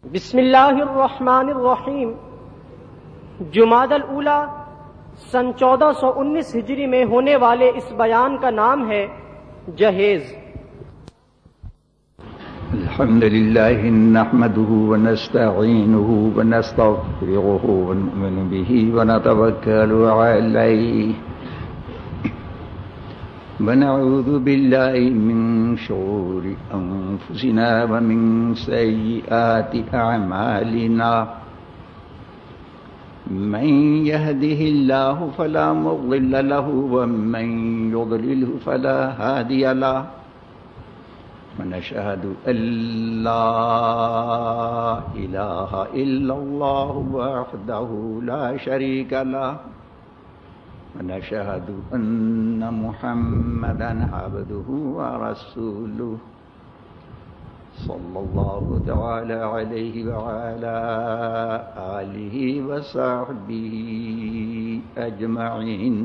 بسم اللہ الرحمن الرحیم۔ جمادی الاولیٰ سن 1419 ہجری میں ہونے والے اس بیان کا نام ہے جہیز۔ الحمد لله نحمده ونستعينه ونستغفره ونؤمن به ونتوكل عليه ونعوذ بالله من شرور أنفسنا ومن سيئات أعمالنا من يهده الله فلا مضل له ومن يضلله فلا هادي له ونشهد أن لا إله إلا الله وحده لا شريك له ونشهد أن محمدا عبده ورسوله صلى الله تعالى عليه وعلى آله وصحبه أجمعين.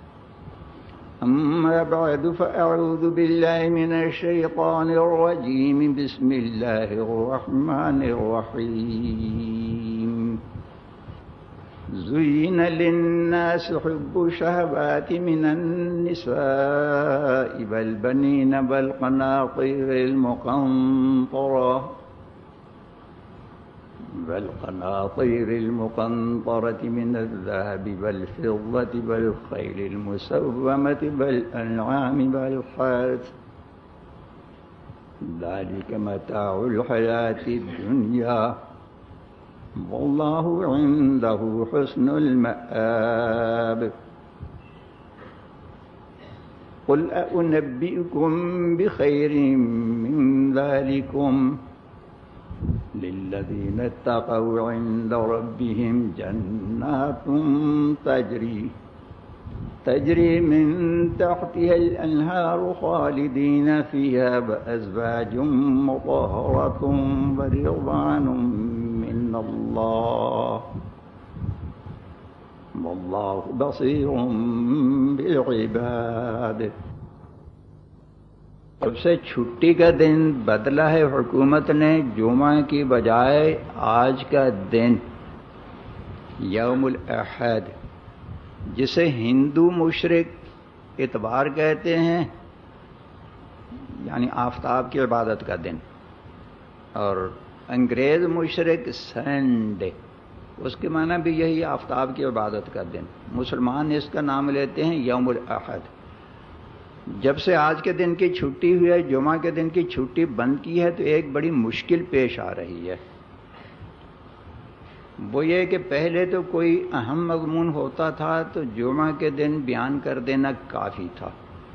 أما بعد فأعوذ بالله من الشيطان الرجيم. بسم الله الرحمن الرحيم. زين للناس حب الشهوات من النساء والبنين والقناطير المقنطرة من الذهب والفضة والخيل المسومة والأنعام والحرث ذلك متاع الحياة الدنيا والله عنده حسن المآب. قل أنبئكم بخير من ذلكم للذين اتقوا عند ربهم جنات تجري من تحتها الأنهار خالدين فيها وأزواج مطهرة ورضوان من الله والله بصير بالعباد. جب سے چھٹی کا دن بدلا ہے حکومت نے جمعہ کی بجائے آج کا دن یوم الاحد، جسے ہندو مشرک اتوار کہتے ہیں، یعنی آفتاب کی عبادت کا دن، اور انگریز مشرک سنڈے، اس کے معنی بھی یہی آفتاب کی عبادت کا دن. مسلمان اس کا نام لیتے ہیں یوم الاحد. جب سے آج کے دن کی چھٹی ہوئی ہے، جمعہ کے دن کی چھٹی بند کی ہے، تو ایک بڑی مشکل پیش آ رہی ہے. وہ یہ کہ پہلے تو کوئی اہم مضمون ہوتا تھا تو جمعہ کے دن بیان کر دینا کافی تھا،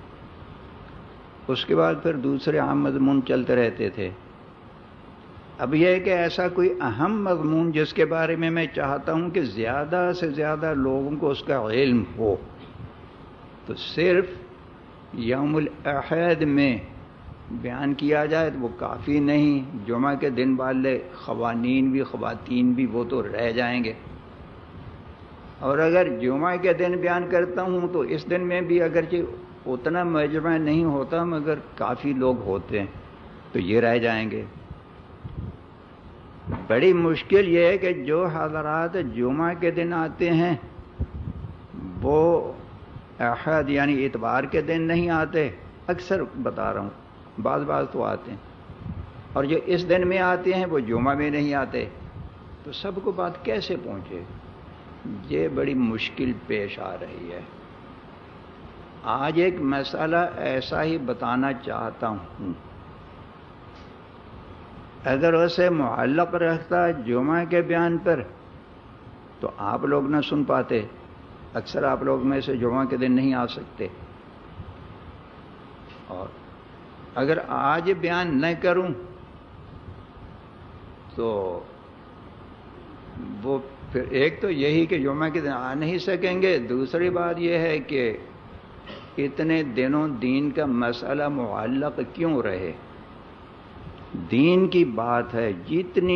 اس کے بعد پھر دوسرے اہم مضمون چلتے رہتے تھے. اب یہ ہے کہ ایسا کوئی اہم مضمون جس کے بارے میں میں چاہتا ہوں کہ زیادہ سے زیادہ لوگوں کو اس کا علم ہو، تو صرف یوم الاحد میں بیان کیا جائے تو وہ کافی نہیں. جمعہ کے دن والے قوانین بھی خواتین بھی وہ تو رہ جائیں گے، اور اگر جمعہ کے دن بیان کرتا ہوں تو اس دن میں بھی اگرچہ اتنا مجمع نہیں ہوتا مگر کافی لوگ ہوتے ہیں تو یہ رہ جائیں گے. بڑی مشکل یہ ہے کہ جو حضرات جمعہ کے دن آتے ہیں وہ احد یعنی اتوار کے دن نہیں آتے. اکثر بتا رہا ہوں، بعض تو آتے ہیں، اور جو اس دن میں آتے ہیں وہ جمعہ میں نہیں آتے. تو سب کو بات کیسے پہنچے؟ یہ بڑی مشکل پیش آ رہی ہے. آج ایک مسئلہ ایسا ہی بتانا چاہتا ہوں، اگر اسے معلق رکھتا جمعہ کے بیان پر تو آپ لوگ نہ سن پاتے. اکثر آپ لوگ میں سے جمعہ کے دن نہیں آ سکتے، اور اگر آج بیان نہ کروں تو وہ پھر ایک تو یہی کہ جمعہ کے دن آ نہیں سکیں گے، دوسری بات یہ ہے کہ اتنے دنوں دین کا مسئلہ معلق کیوں رہے. دین کی بات ہے، جتنی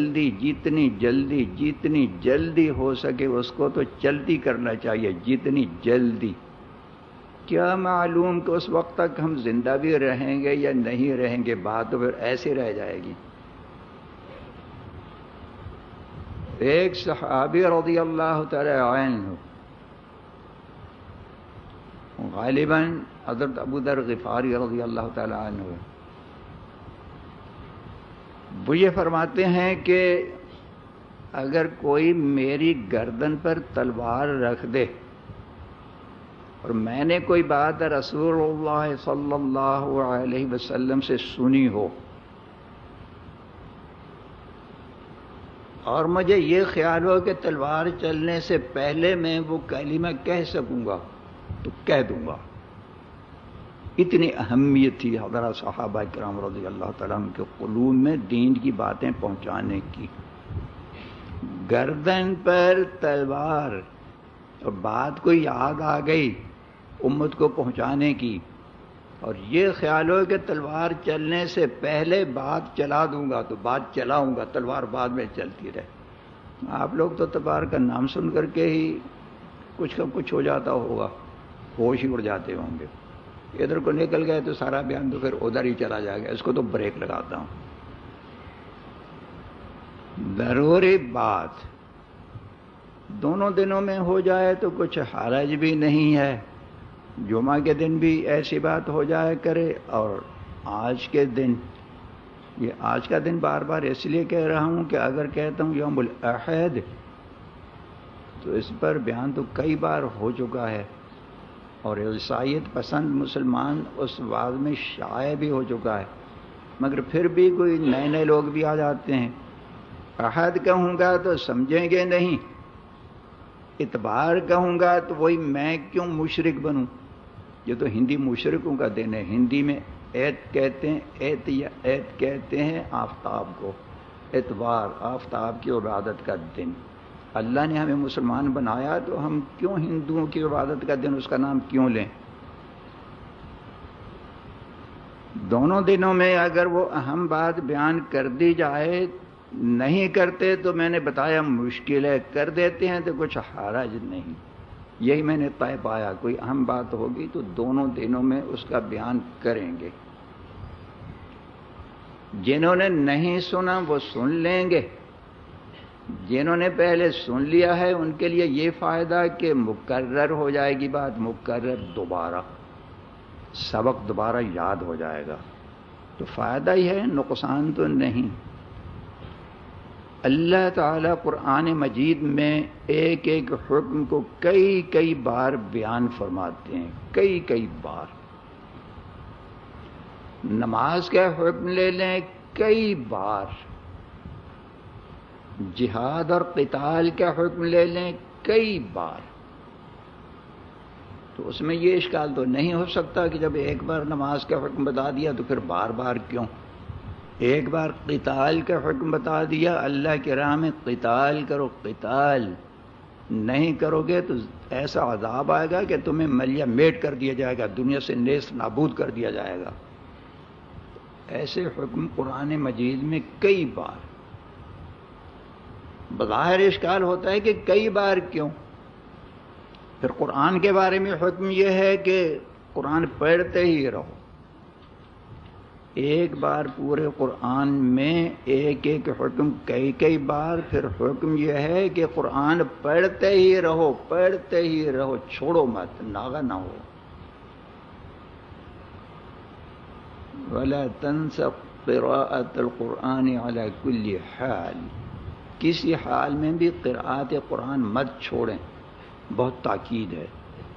جلدی ہو سکے اس کو تو جلدی کرنا چاہیے، جتنی جلدی. کیا معلوم کہ اس وقت تک ہم زندہ بھی رہیں گے یا نہیں رہیں گے، بات تو پھر ایسے رہ جائے گی. ایک صحابی رضی اللہ تعالی عنہ، غالباً حضرت ابو ذر غفاری رضی اللہ تعالی عنہ، وہ یہ فرماتے ہیں کہ اگر کوئی میری گردن پر تلوار رکھ دے اور میں نے کوئی بات رسول اللہ صلی اللہ علیہ وسلم سے سنی ہو اور مجھے یہ خیال ہو کہ تلوار چلنے سے پہلے میں وہ کلمہ کہہ سکوں گا تو کہہ دوں گا۔ اتنی اہمیت تھی حضرات صحابہ کرام رضی اللہ تعالیٰ عنہ کے قلوب میں دین کی باتیں پہنچانے کی۔ گردن پر تلوار اور بات کو یاد آ گئی امت کو پہنچانے کی، اور یہ خیال ہو کہ تلوار چلنے سے پہلے بات چلا دوں گا تو بات چلاؤں گا، تلوار بعد میں چلتی رہے۔ آپ لوگ تو تلوار کا نام سن کر کے ہی کچھ کا کچھ ہو جاتا ہوگا، ہوش ہی اڑ جاتے ہوں گے، ادھر کو نکل گئے تو سارا بیان تو پھر ادھر ہی چلا جائے گا، اس کو تو بریک لگاتا ہوں۔ ضروری بات دونوں دنوں میں ہو جائے تو کچھ حرج بھی نہیں ہے، جمعہ کے دن بھی ایسی بات ہو جائے کرے، اور آج کے دن، یہ آج کا دن بار بار اس لیے کہہ رہا ہوں کہ اگر کہتا ہوں یوم الاحد تو اس پر بیان تو کئی بار ہو چکا ہے، اور عیسائیت پسند مسلمان اس بعد میں شائع بھی ہو چکا ہے، مگر پھر بھی کوئی نئے نئے لوگ بھی آ جاتے ہیں۔ احد کہوں گا تو سمجھیں گے نہیں، اتبار کہوں گا تو وہی میں کیوں مشرک بنوں، یہ تو ہندی مشرکوں کا دن ہے۔ ہندی میں عید کہتے ہیں، عید کہتے ہیں آفتاب کو، اتوار آفتاب کی عبادت کا دن۔ اللہ نے ہمیں مسلمان بنایا تو ہم کیوں ہندوؤں کی عبادت کا دن اس کا نام کیوں لیں؟ دونوں دنوں میں اگر وہ اہم بات بیان کر دی جائے، نہیں کرتے تو میں نے بتایا مشکل ہے، کر دیتے ہیں تو کچھ حرج نہیں۔ یہی میں نے طے پایا، کوئی اہم بات ہوگی تو دونوں دنوں میں اس کا بیان کریں گے۔ جنہوں نے نہیں سنا وہ سن لیں گے، جنہوں نے پہلے سن لیا ہے ان کے لیے یہ فائدہ کہ مکرر ہو جائے گی بات، مکرر دوبارہ، سبق دوبارہ یاد ہو جائے گا، تو فائدہ ہی ہے، نقصان تو نہیں۔ اللہ تعالیٰ قرآن مجید میں ایک ایک حکم کو کئی کئی بار بیان فرماتے ہیں، کئی کئی بار۔ نماز کا حکم لے لیں، کئی بار۔ جہاد اور قتال کا حکم لے لیں، کئی بار۔ تو اس میں یہ اشکال تو نہیں ہو سکتا کہ جب ایک بار نماز کا حکم بتا دیا تو پھر بار بار کیوں؟ ایک بار قتال کا حکم بتا دیا، اللہ کی راہ میں قتال کرو، قتال نہیں کرو گے تو ایسا عذاب آئے گا کہ تمہیں ملیا میٹ کر دیا جائے گا، دنیا سے نیست نابود کر دیا جائے گا۔ ایسے حکم قرآن مجید میں کئی بار۔ بظاہر اشکال ہوتا ہے کہ کئی بار کیوں؟ پھر قرآن کے بارے میں حکم یہ ہے کہ قرآن پڑھتے ہی رہو۔ ایک بار پورے قرآن میں ایک ایک حکم کئی کئی بار، پھر حکم یہ ہے کہ قرآن پڑھتے ہی رہو، پڑھتے ہی رہو، چھوڑو مت، ناغہ نہ ہو۔ وَلَا تَنْسَ قِرَاءَةَ الْقُرْآنِ عَلَى كُلِّ حَالٍ، کسی حال میں بھی قراءت قرآن مت چھوڑیں، بہت تاکید ہے۔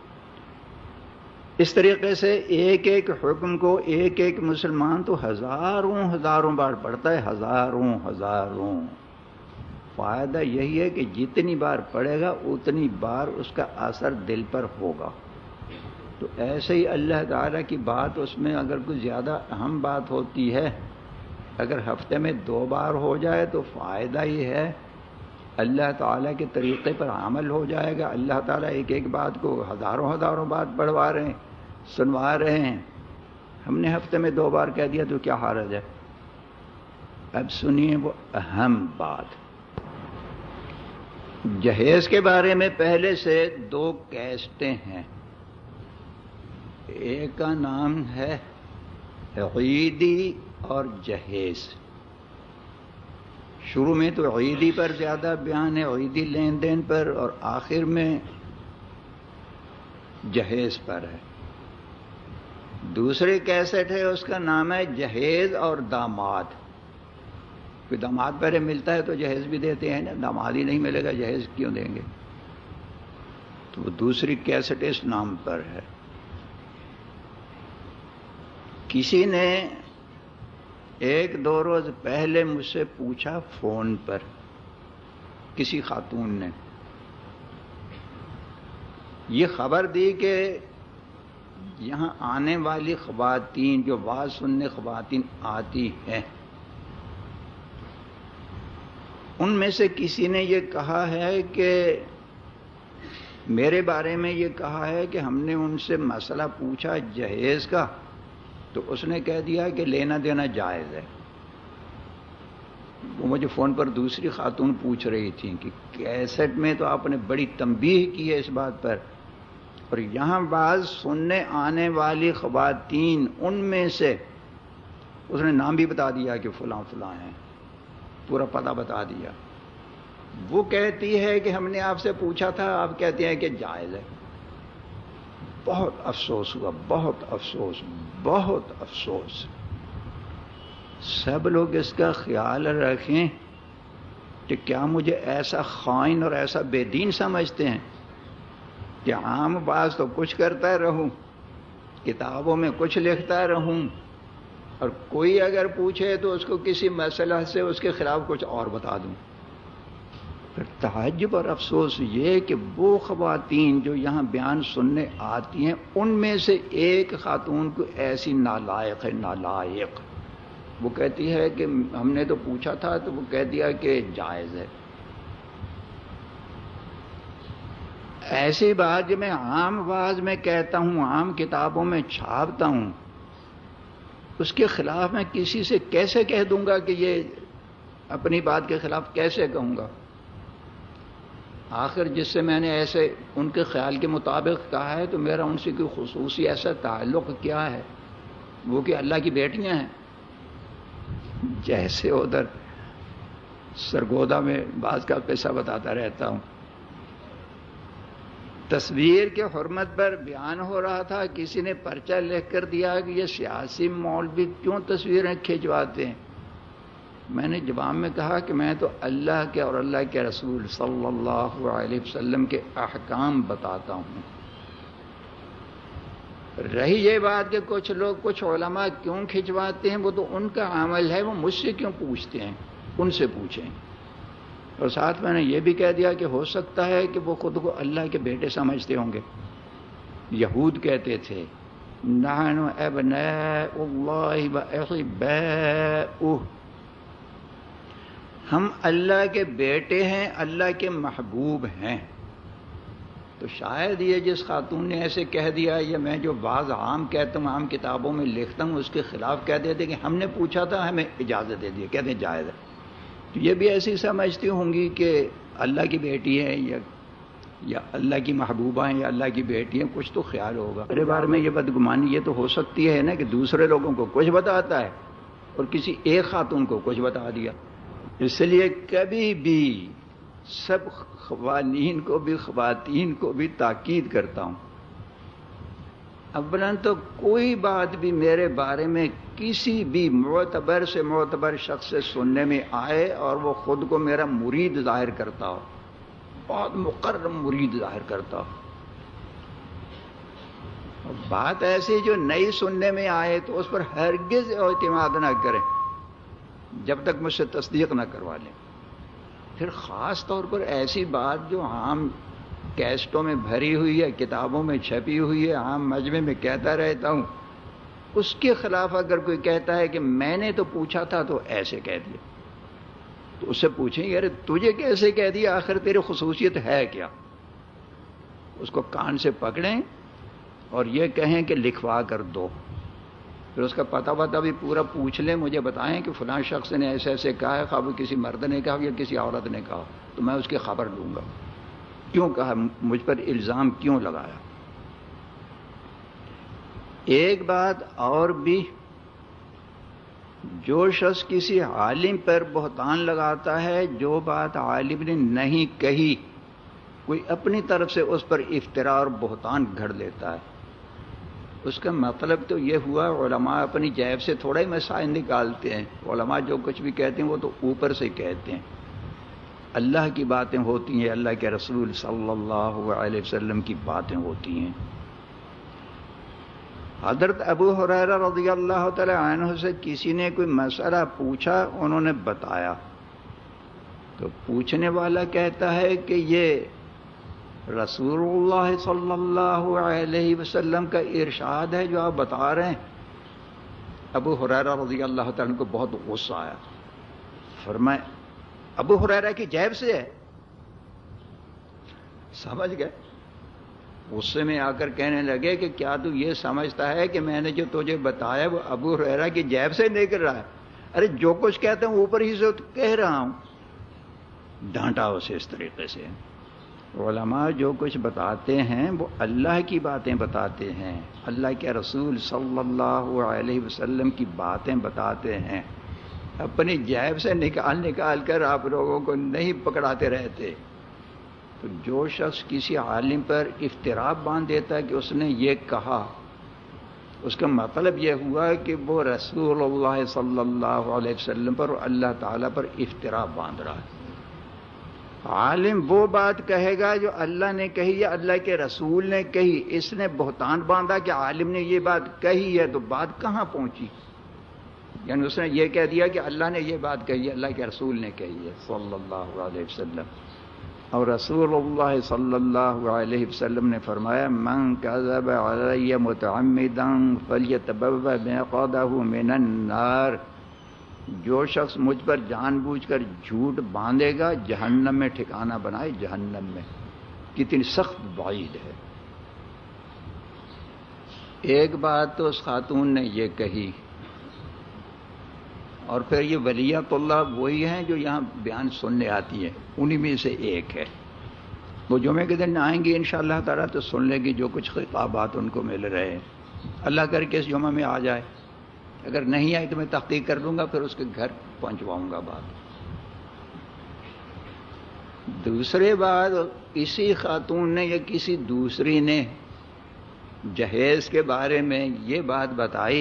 اس طریقے سے ایک ایک حکم کو ایک ایک مسلمان تو ہزاروں ہزاروں بار پڑھتا ہے، ہزاروں ہزاروں۔ فائدہ یہی ہے کہ جتنی بار پڑھے گا اتنی بار اس کا اثر دل پر ہوگا۔ تو ایسے ہی اللہ تعالیٰ کی بات، اس میں اگر کوئی زیادہ اہم بات ہوتی ہے، اگر ہفتے میں 2 بار ہو جائے تو فائدہ ہی ہے، اللہ تعالیٰ کے طریقے پر عمل ہو جائے گا۔ اللہ تعالیٰ ایک ایک بات کو ہزاروں ہزاروں بات پڑھوا رہے ہیں، سنوا رہے ہیں۔ ہم نے ہفتے میں 2 بار کہہ دیا تو کیا حرج ہے؟ اب سنیے وہ اہم بات۔ جہیز کے بارے میں پہلے سے 2 کیسٹیں ہیں، ایک کا نام ہے عیدی اور جہیز۔ شروع میں تو عیدی پر زیادہ بیان ہے، عیدی لین دین پر، اور آخر میں جہیز پر ہے۔ دوسرے کیسٹ ہے، اس کا نام ہے جہیز اور داماد۔ کوئی داماد پہلے ملتا ہے تو جہیز بھی دیتے ہیں نا، داماد ہی نہیں ملے گا جہیز کیوں دیں گے؟ تو وہ دوسری کیسٹ اس نام پر ہے۔ کسی نے ایک دو روز پہلے مجھ سے پوچھا فون پر، کسی خاتون نے یہ خبر دی کہ یہاں آنے والی خواتین، جو واز سننے خواتین آتی ہیں، ان میں سے کسی نے یہ کہا ہے کہ میرے بارے میں یہ کہا ہے کہ ہم نے ان سے مسئلہ پوچھا جہیز کا، تو اس نے کہہ دیا کہ لینا دینا جائز ہے۔ وہ مجھے فون پر دوسری خاتون پوچھ رہی تھی کہ کیسٹ میں تو آپ نے بڑی تنبیہ کی ہے اس بات پر، اور یہاں بعض سننے آنے والی خواتین، ان میں سے اس نے نام بھی بتا دیا کہ فلاں فلاں ہیں، پورا پتہ بتا دیا۔ وہ کہتی ہے کہ ہم نے آپ سے پوچھا تھا، آپ کہتے ہیں کہ جائز ہے۔ بہت افسوس ہوا، بہت افسوس، بہت افسوس۔ سب لوگ اس کا خیال رکھیں کہ کیا مجھے ایسا خائن اور ایسا بے دین سمجھتے ہیں کہ عام باز تو کچھ کرتا رہوں، کتابوں میں کچھ لکھتا رہوں، اور کوئی اگر پوچھے تو اس کو کسی مسئلہ سے اس کے خلاف کچھ اور بتا دوں۔ پھر تعجب اور افسوس یہ کہ وہ خواتین جو یہاں بیان سننے آتی ہیں، ان میں سے ایک خاتون کو ایسی نالائق ہے، نالائق، وہ کہتی ہے کہ ہم نے تو پوچھا تھا تو وہ کہہ دیا کہ جائز ہے۔ ایسی بات جو میں عام آواز میں کہتا ہوں، عام کتابوں میں چھاپتا ہوں، اس کے خلاف میں کسی سے کیسے کہہ دوں گا کہ یہ اپنی بات کے خلاف کیسے کہوں گا؟ آخر جس سے میں نے ایسے ان کے خیال کے مطابق کہا ہے تو میرا ان سے کوئی خصوصی ایسا تعلق کیا ہے؟ وہ کہ اللہ کی بیٹیاں ہیں۔ جیسے ادھر سرگودا میں بعض کا قصہ بتاتا رہتا ہوں، تصویر کے حرمت پر بیان ہو رہا تھا، کسی نے پرچہ لکھ کر دیا کہ یہ سیاسی مولوی کیوں تصویریں کھنچواتے ہیں۔ میں نے جواب میں کہا کہ میں تو اللہ کے اور اللہ کے رسول صلی اللہ علیہ وسلم کے احکام بتاتا ہوں۔ رہی یہ بات کہ کچھ لوگ، کچھ علماء کیوں کھنچواتے ہیں، وہ تو ان کا عمل ہے، وہ مجھ سے کیوں پوچھتے ہیں؟ ان سے پوچھیں۔ اور ساتھ میں نے یہ بھی کہہ دیا کہ ہو سکتا ہے کہ وہ خود کو اللہ کے بیٹے سمجھتے ہوں گے۔ یہود کہتے تھے نحن ابناء اللہ واحباؤہ، ہم اللہ کے بیٹے ہیں، اللہ کے محبوب ہیں۔ تو شاید یہ جس خاتون نے ایسے کہہ دیا، یا میں جو بعض عام کہتا ہوں، عام کتابوں میں لکھتا ہوں، اس کے خلاف کہہ دیتے کہ ہم نے پوچھا تھا، ہمیں اجازت دے دی، کہتے ہیں جائز ہے۔ تو یہ بھی ایسی سمجھتی ہوں گی کہ اللہ کی بیٹی ہے، یا اللہ کی محبوبہ ہیں، یا اللہ کی بیٹی ہیں، کچھ تو خیال ہوگا۔ میرے بارے میں یہ بدگمانی یہ تو ہو سکتی ہے نا کہ دوسرے لوگوں کو کچھ بتاتا ہے اور کسی ایک خاتون کو کچھ بتا دیا۔ اس لیے کبھی بھی سب خواتین کو بھی تاکید کرتا ہوں، اولاً تو کوئی بات بھی میرے بارے میں کسی بھی معتبر سے معتبر شخص سے سننے میں آئے اور وہ خود کو میرا مرید ظاہر کرتا ہو، بہت مقرر مرید ظاہر کرتا ہو، اور بات ایسی جو نئی سننے میں آئے تو اس پر ہرگز اعتماد نہ کریں جب تک مجھ سے تصدیق نہ کروا لیں۔ پھر خاص طور پر ایسی بات جو عام کیسٹوں میں بھری ہوئی ہے، کتابوں میں چھپی ہوئی ہے، عام مجمع میں کہتا رہتا ہوں، اس کے خلاف اگر کوئی کہتا ہے کہ میں نے تو پوچھا تھا تو ایسے کہہ دیا، تو اس سے پوچھیں یار تجھے کیسے کہہ دیا، آخر تیری خصوصیت ہے کیا؟ اس کو کان سے پکڑیں اور یہ کہیں کہ لکھوا کر دو، پھر اس کا پتہ بھی پورا پوچھ لیں، مجھے بتائیں کہ فلاں شخص نے ایسے ایسے کہا ہے، خواہ وہ کسی مرد نے کہا یا کسی عورت نے کہا، تو میں اس کی خبر لوں گا، کیوں کہا، مجھ پر الزام کیوں لگایا۔ ایک بات اور بھی جو شخص کسی عالم پر بہتان لگاتا ہے جو بات عالم نے نہیں کہی، کوئی اپنی طرف سے اس پر افتراء اور بہتان گھڑ لیتا ہے، اس کا مطلب تو یہ ہوا علماء اپنی جیب سے تھوڑا ہی مسائل نکالتے ہیں. علماء جو کچھ بھی کہتے ہیں وہ تو اوپر سے کہتے ہیں. اللہ کی باتیں ہوتی ہیں، اللہ کے رسول صلی اللہ علیہ وسلم کی باتیں ہوتی ہیں. حضرت ابو ہریرہ رضی اللہ تعالی عنہ سے کسی نے کوئی مسئلہ پوچھا، انہوں نے بتایا، تو پوچھنے والا کہتا ہے کہ یہ رسول اللہ صلی اللہ علیہ وسلم کا ارشاد ہے جو آپ بتا رہے ہیں. ابو ہریرہ رضی اللہ تعالیٰ عنہ کو بہت غصہ آیا. فرمائے ابو ہریرہ کی جیب سے ہے. سمجھ گئے؟ غصے میں آ کر کہنے لگے کہ کیا تو یہ سمجھتا ہے کہ میں نے جو تجھے بتایا وہ ابو ہریرہ کی جیب سے نکل رہا ہے؟ ارے جو کچھ کہتے ہیں اوپر ہی سے کہہ رہا ہوں. ڈانٹا اسے اس طریقے سے. علماء جو کچھ بتاتے ہیں وہ اللہ کی باتیں بتاتے ہیں، اللہ کے رسول صلی اللہ علیہ وسلم کی باتیں بتاتے ہیں. اپنی جیب سے نکال کر آپ لوگوں کو نہیں پکڑاتے رہتے. تو جو شخص کسی عالم پر افتراء باندھ دیتا ہے کہ اس نے یہ کہا، اس کا مطلب یہ ہوا کہ وہ رسول اللہ صلی اللہ علیہ وسلم پر اور اللہ تعالیٰ پر افتراء باندھ رہا ہے. عالم وہ بات کہے گا جو اللہ نے کہی یا اللہ کے رسول نے کہی. اس نے بہتان باندھا کہ عالم نے یہ بات کہی ہے، تو بات کہاں پہنچی؟ یعنی اس نے یہ کہہ دیا کہ اللہ نے یہ بات کہی ہے، اللہ کے رسول نے کہی ہے صلی اللہ علیہ وسلم. اور رسول اللہ صلی اللہ علیہ وسلم نے فرمایا من کذب علی متعمدا فلیتبوأ مقعدہ من النار. جو شخص مجھ پر جان بوجھ کر جھوٹ باندھے گا جہنم میں ٹھکانہ بنائے. جہنم میں کتنی سخت وعید ہے. ایک بات تو اس خاتون نے یہ کہی، اور پھر یہ ولیات اللہ وہی ہیں جو یہاں بیان سننے آتی ہیں، انہی میں سے ایک ہے. وہ جمعے کے دن آئیں گی انشاءاللہ تعالیٰ تو سن لے گی جو کچھ خطابات ان کو مل رہے ہیں. اللہ کر کے اس جمعہ میں آ جائے. اگر نہیں آئی تو میں تحقیق کر لوں گا، پھر اس کے گھر پہنچواؤں گا بات. دوسرے بات، کسی خاتون نے یا کسی دوسری نے جہیز کے بارے میں یہ بات بتائی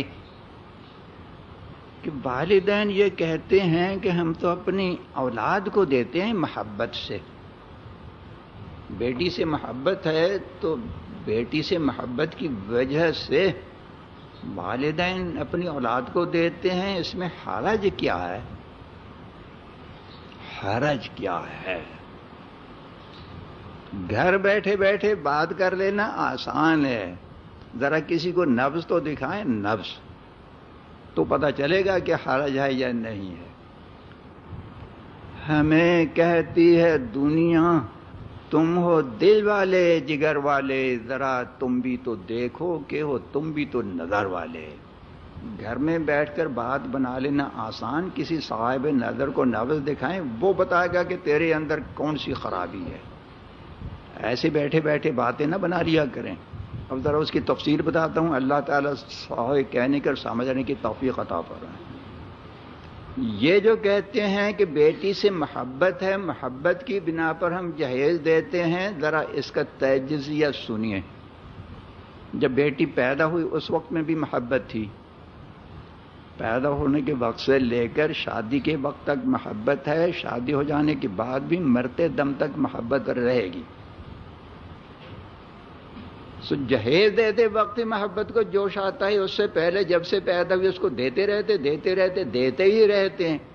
کہ والدین یہ کہتے ہیں کہ ہم تو اپنی اولاد کو دیتے ہیں محبت سے. بیٹی سے محبت ہے تو بیٹی سے محبت کی وجہ سے والدین اپنی اولاد کو دیتے ہیں. اس میں حرج کیا ہے؟ حرج کیا ہے؟ گھر بیٹھے بیٹھے بات کر لینا آسان ہے. ذرا کسی کو نبض تو دکھائیں، نبض تو پتہ چلے گا کہ حرج ہے یا نہیں ہے. ہمیں کہتی ہے دنیا تم ہو دل والے جگر والے، ذرا تم بھی تو دیکھو کہ ہو تم بھی تو نظر والے. گھر میں بیٹھ کر بات بنا لینا آسان. کسی صاحب نظر کو نبض دکھائیں، وہ بتائے گا کہ تیرے اندر کون سی خرابی ہے. ایسے بیٹھے بیٹھے باتیں نہ بنا لیا کریں. اب ذرا اس کی تفسیر بتاتا ہوں. اللہ تعالیٰ صحیح کہنے کر سمجھنے کی توفیق عطا فرمائے. یہ جو کہتے ہیں کہ بیٹی سے محبت ہے، محبت کی بنا پر ہم جہیز دیتے ہیں، ذرا اس کا تجزیہ سنیے. جب بیٹی پیدا ہوئی اس وقت میں بھی محبت تھی. پیدا ہونے کے وقت سے لے کر شادی کے وقت تک محبت ہے. شادی ہو جانے کے بعد بھی مرتے دم تک محبت رہے گی. سو جہیز دیتے وقت محبت کو جوش آتا ہے. اس سے پہلے جب سے پیدا ہوئی اس کو دیتے رہتے دیتے ہی رہتے ہیں.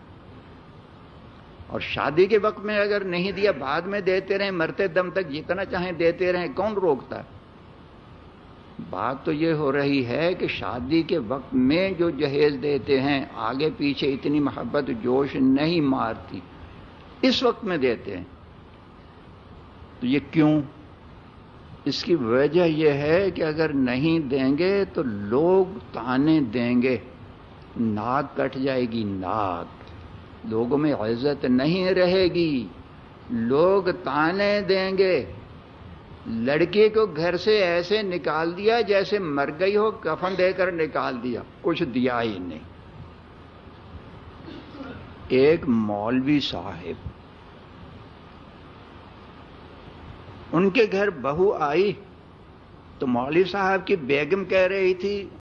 اور شادی کے وقت میں اگر نہیں دیا بعد میں دیتے رہیں، مرتے دم تک جتنا چاہیں دیتے رہیں، کون روکتا ہے؟ بات تو یہ ہو رہی ہے کہ شادی کے وقت میں جو جہیز دیتے ہیں آگے پیچھے اتنی محبت جوش نہیں مارتی، اس وقت میں دیتے ہیں. تو یہ کیوں؟ اس کی وجہ یہ ہے کہ اگر نہیں دیں گے تو لوگ تانے دیں گے، ناک کٹ جائے گی. ناک لوگوں میں عزت نہیں رہے گی. لوگ تانے دیں گے. لڑکی کو گھر سے ایسے نکال دیا جیسے مر گئی ہو، کفن دے کر نکال دیا، کچھ دیا ہی نہیں. ایک مولوی صاحب، ان کے گھر بہو آئی تو مولوی صاحب کی بیگم کہہ رہی تھی